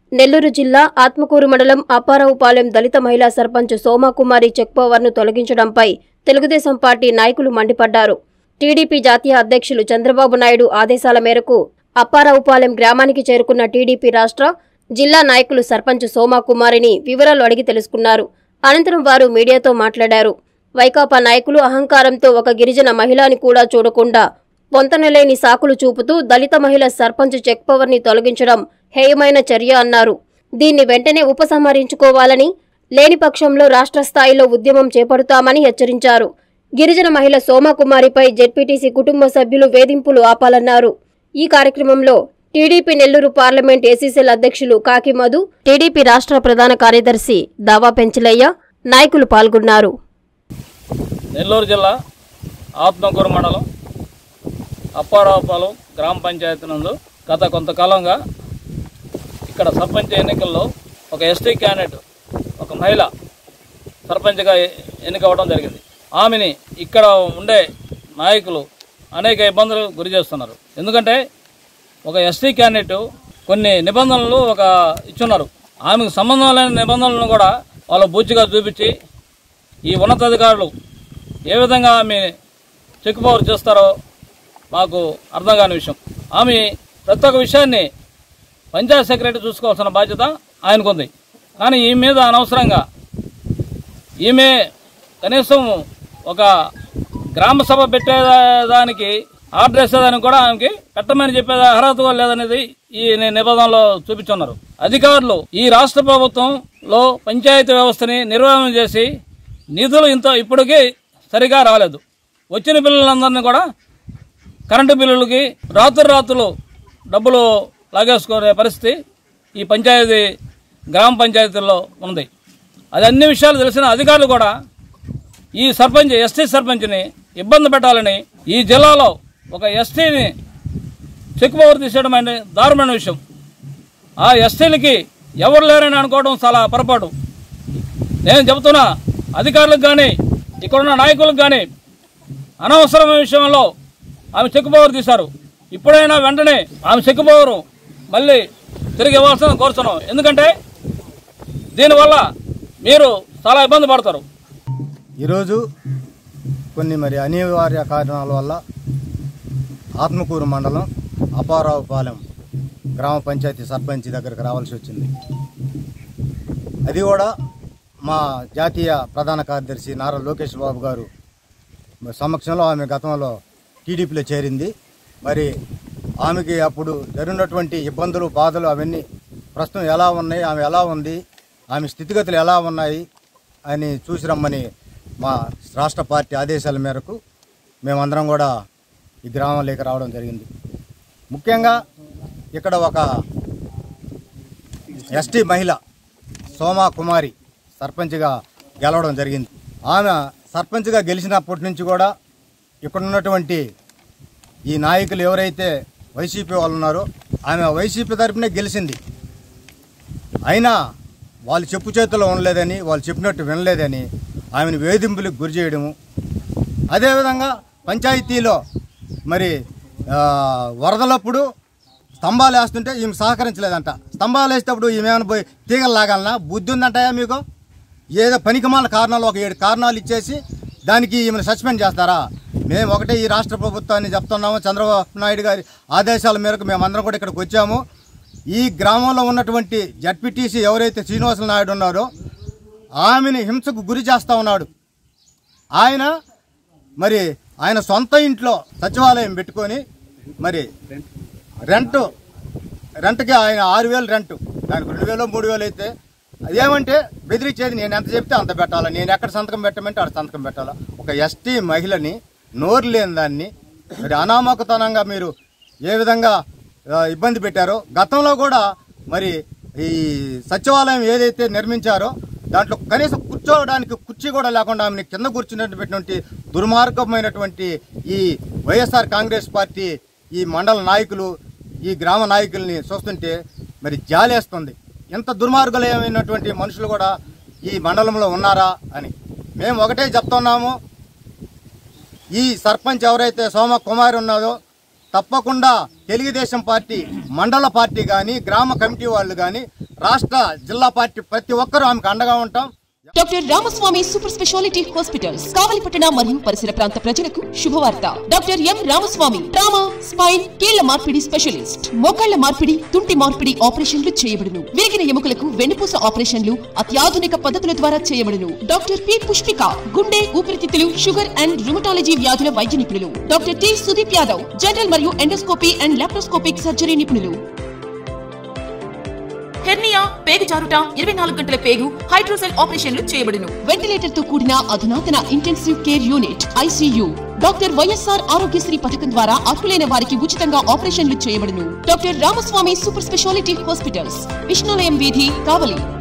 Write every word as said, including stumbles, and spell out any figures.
నెల్లూరు జిల్లా ఆత్మకూరు మండలం అప్పారావుపాలెం దళిత మహిళా సర్పంచ్ సోమాకుమారి చెక్ పవర్ను తొలగించడంపై తెలుగుదేశం పార్టీ నాయకులు మండిపడ్డారు. టీడీపీ జాతీయ అధ్యక్షులు చంద్రబాబు నాయుడు ఆదేశాల మేరకు అప్పారావుపాలెం గ్రామానికి చేరుకున్న టీడీపీ రాష్ట్ర, జిల్లా నాయకులు సర్పంచ్ సోమాకుమారిని వివరాలు అడిగి తెలుసుకున్నారు. అనంతరం వారు మీడియాతో మాట్లాడారు. వైకాపా నాయకులు అహంకారంతో ఒక గిరిజన మహిళని కూడా చూడకుండా పొంతనలేని సాకులు చూపుతూ దళిత మహిళ సర్పంచ్ చెక్ పవర్ని తొలగించడం హేయమైన చర్య అన్నారు. దీన్ని వెంటనే ఉపసంహరించుకోవాలని, లేని పక్షంలో రాష్ట్ర స్థాయిలో ఉద్యమం చేపడతామని హెచ్చరించారు. గిరిజన మహిళ సోమాకుమారిపై జెడ్పీటీసీ కుటుంబ సభ్యులు వేధింపులు ఆపాలన్నారు. ఈ కార్యక్రమంలో టీడీపీ నెల్లూరు పార్లమెంట్ ఏసీసీఎల్ అధ్యక్షులు కాకి మధు, టీడీపీ రాష్ట్ర ప్రధాన కార్యదర్శి దావా పెంచలయ్య నాయకులు పాల్గొన్నారు. నెల్లూరు జిల్లా ఆత్మకూరు మండలం అప్పారావుపాలెం గ్రామ పంచాయతీ నందు గత కొంతకాలంగా ఇక్కడ సర్పంచ్ ఎన్నికల్లో ఒక ఎస్టీ క్యాండిడేట్, ఒక మహిళ సర్పంచ్గా ఎన్నికవడం జరిగింది. ఆమెని ఇక్కడ ఉండే నాయకులు అనేక ఇబ్బందులు గురి చేస్తున్నారు. ఎందుకంటే ఒక ఎస్టీ క్యాండిడేట్ కొన్ని నిబంధనలు ఒక ఇచ్చున్నారు. ఆమెకు సంబంధం లేని నిబంధనలను కూడా వాళ్ళు బూచిగా చూపించి ఈ ఉన్నతాధికారులు ఏ విధంగా ఆమె చెక్ పవర్ చేస్తారో మాకు అర్థం కాని విషయం. ఆమె ప్రతి ఒక్క విషయాన్ని పంచాయత్ సెక్రటరీ చూసుకోవాల్సిన బాధ్యత ఆయనకుంది. కానీ ఈ మీద అనవసరంగా ఈమె కనీసం ఒక గ్రామ సభ పెట్టేదానికి ఆర్డర్ వేసేదానికి కూడా ఆమెకి పెట్టమని చెప్పే అర్హత లేదనేది ఈ నిబంధనలో చూపించున్నారు. అధికారులు ఈ రాష్ట్ర ప్రభుత్వంలో పంచాయతీ వ్యవస్థని నిర్వహణ చేసి నిధులు ఇంత ఇప్పటికీ సరిగా రాలేదు. వచ్చిన బిల్లులందరినీ కూడా కరెంటు బిల్లులకి రాత్రి రాత్రులు డబ్బులు లాగేసుకునే పరిస్థితి ఈ పంచాయతీ గ్రామ పంచాయతీల్లో ఉంది. అది అన్ని విషయాలు తెలిసిన అధికారులు కూడా ఈ సర్పంచ్ ఎస్టీ సర్పంచ్ని ఇబ్బంది పెట్టాలని ఈ జిల్లాలో ఒక ఎస్టీని చెక్ పవర్ తీసేయడం అనే దారుణమైన విషయం. ఆ ఎస్టీలకి ఎవరు లేరని అనుకోవడం చాలా పొరపాటు. నేను చెబుతున్నా అధికారులకు కానీ ఇక్కడున్న నాయకులకు కానీ అనవసరమైన విషయంలో ఆమె చెక్ పవర్ తీశారు. ఇప్పుడైనా వెంటనే ఆమె చెక్ పవర్ మళ్ళీ తిరిగి ఇవ్వాల్సిన కోరుతున్నాం. ఎందుకంటే దీనివల్ల మీరు చాలా ఇబ్బంది పడతారు. ఈరోజు కొన్ని మరి అనివార్య కారణాల వల్ల ఆత్మకూరు మండలం అప్పారావుపాలెం గ్రామ పంచాయతీ సర్పంచ్ దగ్గరకు రావాల్సి వచ్చింది. అది కూడా మా జాతీయ ప్రధాన కార్యదర్శి నారా లోకేష్ బాబు గారు సమక్షంలో ఆమె గతంలో టీడీపీలో చేరింది. మరి ఆమెకి అప్పుడు జరిగినటువంటి ఇబ్బందులు, బాధలు అవన్నీ ప్రస్తుతం ఎలా ఉన్నాయి, ఆమె ఎలా ఉంది, ఆమె స్థితిగతులు ఎలా ఉన్నాయి అని చూసి రమ్మని మా రాష్ట్ర పార్టీ ఆదేశాల మేరకు మేమందరం కూడా ఈ గ్రామంలోకి రావడం జరిగింది. ముఖ్యంగా ఇక్కడ ఒక ఎస్టీ మహిళ సోమాకుమారి సర్పంచ్గా గెలవడం జరిగింది. ఆమె సర్పంచ్గా గెలిచినప్పటి నుంచి కూడా ఇక్కడ ఉన్నటువంటి ఈ నాయకులు ఎవరైతే వైసీపీ వాళ్ళు ఉన్నారో ఆమె వైసీపీ తరపునే గెలిచింది. అయినా వాళ్ళు చెప్పు చేతిలో ఉండలేదని, వాళ్ళు చెప్పినట్టు వినలేదని ఆమెను వేధింపులకు గురి చేయడము. అదేవిధంగా పంచాయతీలో మరి వరదలప్పుడు స్తంభాలు వేస్తుంటే ఈమె సహకరించలేదంట. స్తంభాలు వేసేటప్పుడు ఈమె పోయి తీగలు లాగాలన్నా బుద్ధి ఉందంటాయా మీకు? ఏదో పనికిమాల కారణాలు ఒక ఏడు కారణాలు ఇచ్చేసి దానికి ఈమెను సస్పెండ్ చేస్తారా? మేము ఒకటే ఈ రాష్ట్ర ప్రభుత్వాన్ని చెప్తున్నాము, చంద్రబాబు నాయుడు గారి ఆదేశాల మేరకు మేమందరం కూడా ఇక్కడికి వచ్చాము. ఈ గ్రామంలో ఉన్నటువంటి జడ్పీటీసీ ఎవరైతే శ్రీనివాసులు నాయుడు ఉన్నారో ఆమెని హింసకు గురి చేస్తూ ఉన్నాడు. ఆయన మరి ఆయన సొంత ఇంట్లో సచివాలయం పెట్టుకొని మరి రెంటు రెంట్కి ఆయన ఆరు వేలు రెంటు, దానికి రెండు వేలు మూడు వేలు అయితే అదేమంటే బెదిరించేది నేను ఎంత చెప్తే అంత పెట్టాలా, నేను ఎక్కడ సంతకం పెట్టమంటే అక్కడ సంతకం పెట్టాలా. ఒక ఎస్టీ మహిళని నోరు లేని దాన్ని మరి అనామకతనంగా మీరు ఏ విధంగా ఇబ్బంది పెట్టారో, గతంలో కూడా మరి ఈ సచివాలయం ఏదైతే నిర్మించారో దాంట్లో కనీసం కూర్చోవడానికి కుర్చీ కూడా లేకుండా ఆమెను కింద కూర్చున్నటువంటి దుర్మార్గమైనటువంటి ఈ వైఎస్ఆర్ కాంగ్రెస్ పార్టీ ఈ మండల నాయకులు, ఈ గ్రామ నాయకుల్ని చూస్తుంటే మరి జాలేస్తుంది. ఎంత దుర్మార్గులైనటువంటి మనుషులు కూడా ఈ మండలంలో ఉన్నారా అని మేము ఒకటే చెప్తున్నాము. ఈ సర్పంచ్ ఎవరైతే సోమ కుమారి ఉన్నదో తప్పకుండా తెలుగుదేశం పార్టీ మండల పార్టీ కానీ గ్రామ కమిటీ వాళ్ళు కానీ రాష్ట్ర జిల్లా పార్టీ ప్రతి ఒక్కరూ ఆమెకు అండగా ఉంటాం. Doctor Ramaswamy super speciality hospitals కావలిపట్టణ మరియు పరిసర ప్రాంత ప్రజలకు శుభవార్త. Doctor M Ramaswamy trauma, spine, కీళ్ల మార్పిడి స్పెషలిస్ట్. మోకాళ్ల మార్పిడి, తుంటి మార్పిడి ఆపరేషన్లు చేయబడును. విరిగిన ఎముకలకు వెన్నుపూస ఆపరేషన్లు అత్యాధునిక పద్ధతుల ద్వారా చేయబడును. డాక్టర్ పి పుష్పిక గుండె, ఊపిరితిత్తులు, షుగర్ అండ్ రుమటాలజీ వ్యాధుల వైద్య నిపుణులు. Doctor T Sudeep Yadav general మరియు ఎండోస్కోపీ అండ్ లాప్రోస్కోపిక్ సర్జరీ నిపుణులు. హెర్నియా, పేగు జారుట, ఇరవై నాలుగు గంటల పేగు, హైడ్రోసెల్ ఆపరేషన్లు చేయబడును. వెంటిలేటర్ తో కూడిన అధునాతన intensive care unit ICU. Doctor YSR Aarogyasri పథకం ద్వారా అర్హులైన వారికి ఉచితంగా ఆపరేషన్లు చేయబడును. Doctor Ramaswamy super speciality hospitals, Vishnulayam వీధి, కావలి.